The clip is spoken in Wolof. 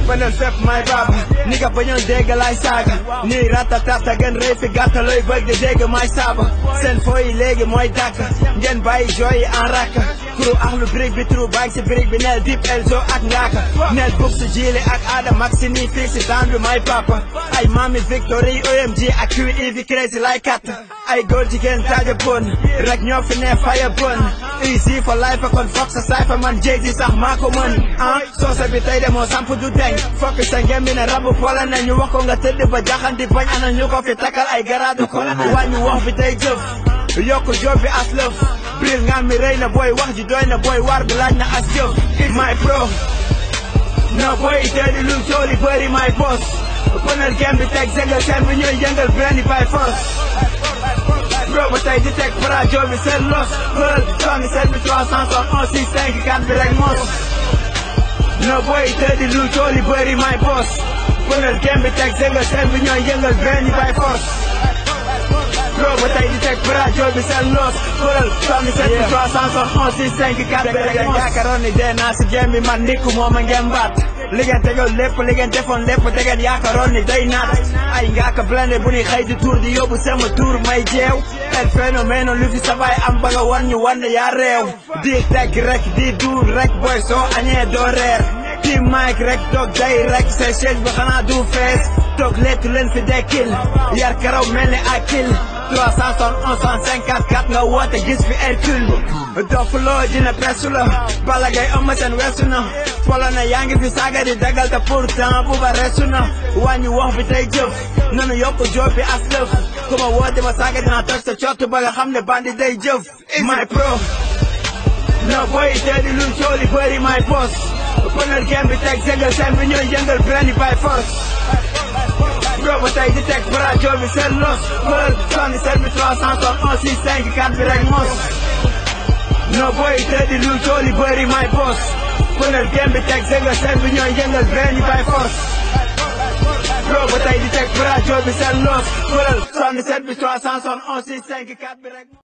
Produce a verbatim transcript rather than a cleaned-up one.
Pënal fépp may baba ni nga bañoon dégg lay saaga nii ratatata gën rëy fi gàtta looy bëgg di dégg may saaba seen fooyi léegi mooy dàkk ngeen bàyyi jooyi en rakka kuru axlu brique bi trou baag si brique bi neel dip elzo ak ngaaka neel bug si jiili ak aada mag si nii fii si daan bi may papa ay mami victory O M G ak Q E V crazy lay kat ay góor jigéen taaja bon rek ñoo fi ne faya bon easy for life kon foog sa saay fa man jéeg si sax maa ko mën ah soose bi tey demoo samp du deng fokk sa ngem bi ne rabu pola na ñu wax ko nga tëdd ba jaxanti bañ ana ñu ko fi takkal ay garaadu kola wàññi wax bi tey jëf yokku job bi as lëf bril ngaan mi rëy na booy wax ji doy na booy war bi laaj na as jëf my pro na booy tëddi lu cooli bëri my boss pënal gem bi teg sëngal seen bi ñooy yëngal brandi by force bro ba tey di teg brajo bi seen los pël soixante sept bi trois cent soixante-onze six cinq quatre bi rek mos na booy tëddi lu cooli bëri my boss pënal gem bi teg sëngal seen bi ñooy yëngal brandi by force bro ba tey di teg brajo bi seen los pël soixante sept bi trois cent soixante-onze six cinq quatre bi rek mos yaakaaroon ni dee naa si gem bi man ndikku moo ma ngeen baat li ngeen tegoon lépp li ngeen defoon lépp da ngeen yaakaaroon ni day naat ay ngaaka blende bu ni xëy di tuur di yóbbu sama tuur may jeew el phénomène lu fi sabay am ba nga wan ñu wan yaa réew di teg rek di duur rek boy soo añee doo reer di mic rek toog day rek say chaise bi xanaa du fees toog lekk leen fi dekkil yar karaw mel ni akil trois cent soixante-onze cent cinquante-quatre nga woote gis fi Hercule dof loo dina pressu la bala gay ëmma seen weesu na polo na yaa ngi fi saaga di dagal te pourtant bu ba reesu na wàññi wax bi tey jëf nanu yokk job bi as lëf ku ma woote ma saaga dina toj sa cottu ba nga xam ne bandi day jëf my pro na boy teddi lu cooli bëri my boss pënal gem bi teg sëngal seen bi ñooy yëngal brandi by force bro ba tey di teg brajo bi seen los pël soixante sept bi trois cent soixante-onze six cinq quatre bi rek mos no boy teddi lu cooli bëri my boss pënal gem bi teg sëngal seen bi ñooy yëngal brandi by force bro ba tey di teg brajo bi seen los pël soixante sept bi trois cent soixante-onze six cinq quatre bi rek